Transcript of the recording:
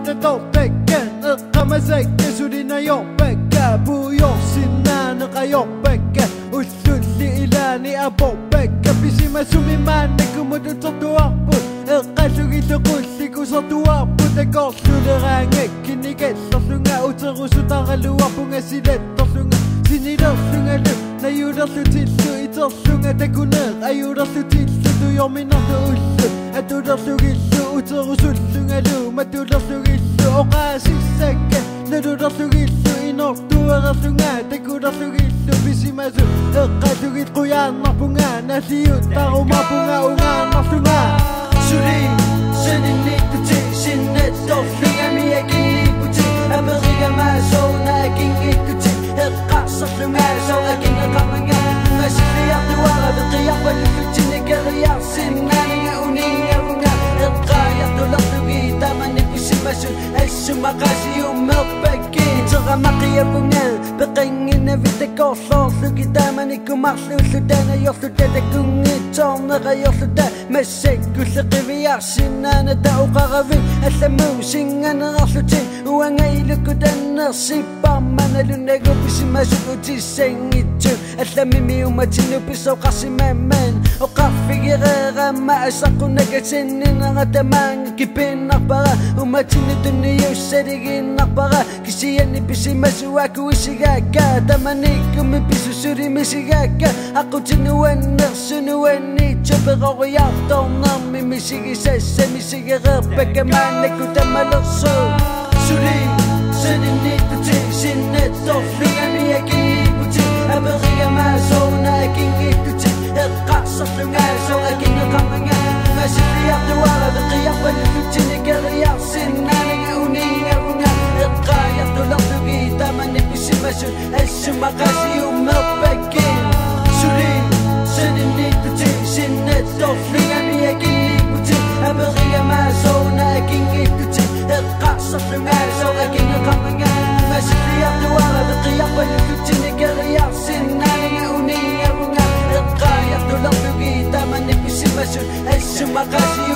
det tecken Qamasakka sulina yobbekka Buyossina naqa yobbekka Ulsulli ilani abobbekka Pisima sumimane kumudutsortuarput Eqqallugilluqulliku sortuarput Akorlulerangekki nigellerlunga Uterusutaraluarpunga siletterlunga Sinilerlungalu Nayulerlutillu iterlunga Takuner ayulerlutillu Tuyorminarlu ullu Atulerlugillu Uterusullungalu Matulerlugillu Oqaasissakka Nalulerlugillu Inortuererlunga Takulerlugillu Pisimasu Eqqallugit quyaannarpunga Nalliuttarumarpunga ungaannarlunga Suli Saninittuti Sinnettorlunga Miakinniputi Amerigamaasona Kinngittuti Eqqarsarlunga Sorakinneqarlunga Ngasiliartuara Beqiarpalulluti Nikariarsinnaninga Uningarunga Eqqaayartulerlugi Tamanipisimasun Assumaqasiummerpakki Teramaqiavunga Beqingina Vitakorlorlugi Tamanikumarlullu Tanayorlutatakungitorneqayorluta Massakkulleqiviarsinnana Tauqaravin Allamuusinganerarlutin Uangailukutannersipparmanalunagupisimasukutissangittu Allamimiumatinnupissoqarsimaman Oqarfigirerama Asaqunakasinnineratamanga Kipinnarpara Umatinnutunniussaliginnarpara Kisiannipisimassuaku isigakka Tamanikumipisusurimisigaakka Aqutinuannersunuanniitsu Peroriartornermi misigisassa Misigererpakamaanakutamalersu Suli Saninittuti Sinnettorlunga Miakinniputi Amerigamaasona Kinngittuti Eqqarsarlunga Sorakinneqarlunga Ngasiliartuara Beqiarpalulluti Nikariarsinnaninga Uningarunga Eqqaayartulerlugi Tamanipisimasun Assumaqasiummerpakki Suli Saninittuti Sinnettorlunga Miakinniputi Amerigamaasona Kinngittuti Eqqarsarlunga Sorakinneqarlunga Ngasiliartuara Beqiarpalulluti Nikariarsinnaninga Uningarunga Eqqaayartulerlugi Tamanipisimasun Assumaqasiummerpakki